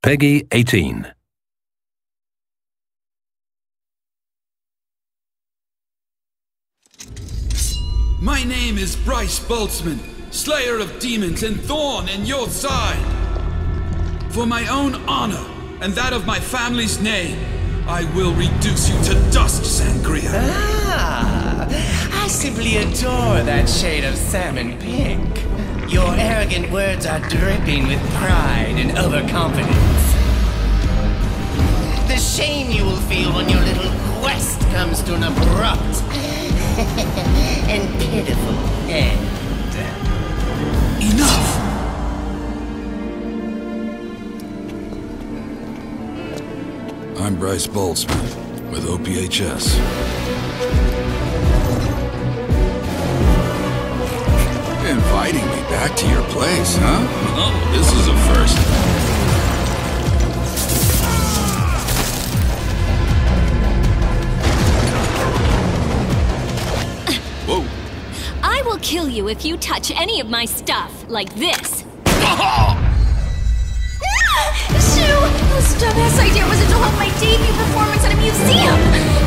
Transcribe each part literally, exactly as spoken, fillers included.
Peggy eighteen. My name is Bryce Boltzmann, Slayer of Demons and Thorn in your side. For my own honor and that of my family's name, I will reduce you to dust, Sangria. Ah, I simply adore that shade of salmon pink. Your arrogant words are dripping with pride and overconfidence. The shame you will feel when your little quest comes to an abrupt and pitiful end. Enough! I'm Bryce Boltzmann with O P H S. Inviting me back to your place, huh? Oh, this is a first. Whoa. I will kill you if you touch any of my stuff, like this. Shoo! Whose dumbass idea was it to hold my debut performance at a museum?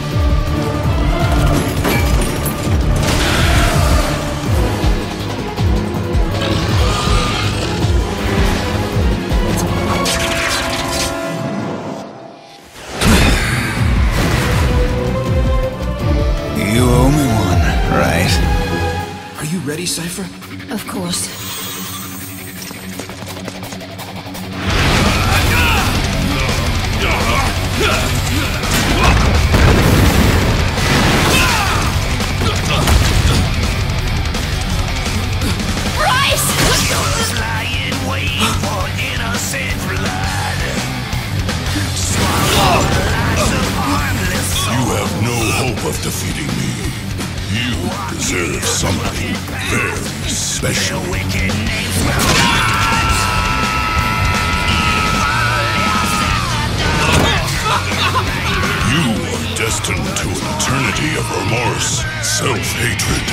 You owe me one, right? Are you ready, Cypher? Of course. Of defeating me. You deserve something very special. You are destined to an eternity of remorse, self-hatred.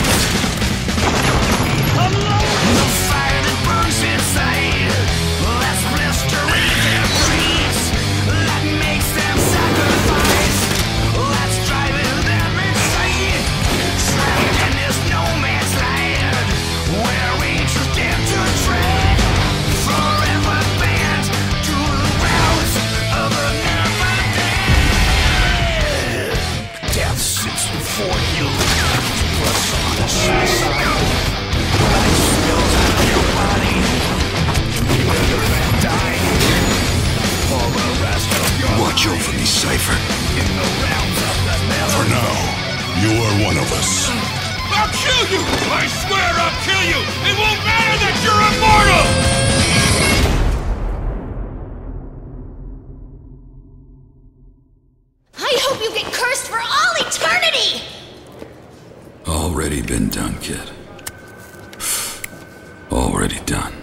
The fire that burns inside, that's blistering their dreams, that makes them sacrifice. Watch over me, Cypher. For now, you are one of us. I'll kill you! I swear I'll kill you! It won't matter that you're immortal! I hope you get cursed for all eternity! Already been done, kid. Already done.